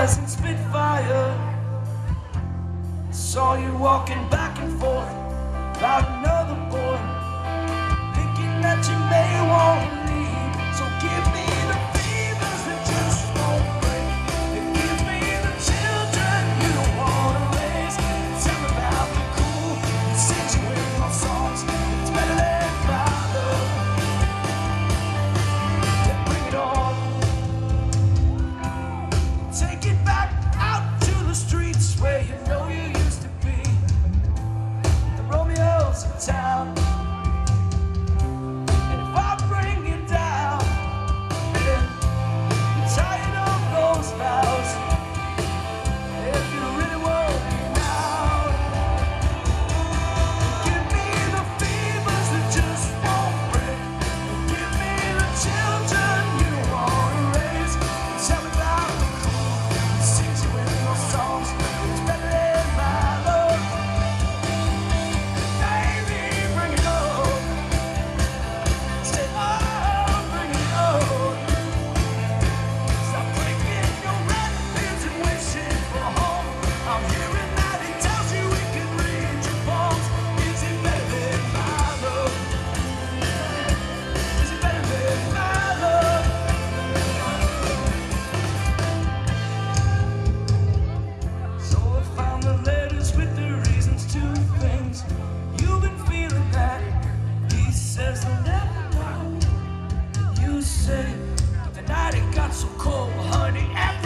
eyes and spit fire. Saw you walking back and forth about another boy, thinking that you may want to leave. So give me the fevers that just won't break, and give me the children you don't want to raise. Tell me about the cool that sings you in my songs. It's better than my love. Yeah, bring it on. Take it back out to the streets where you know you used to be, the Romeos of town. And if I bring you down, then you're tired of those vows. If you really want me now, give me the fevers that just won't break, give me the children you don't want to raise. Tell me about the cool that sings you in your songs. It's better than my love. Baby, bring it on. Say, oh, bring it on. Stop breaking your red pins and wishing for home. I'm hearing that he tells you he can read your palms. Is it better than my love? Is it better than my love? So I found the letters with the reasons to things. You've been feeling that. He says they'll never know. You said the night it got so cold, honey, and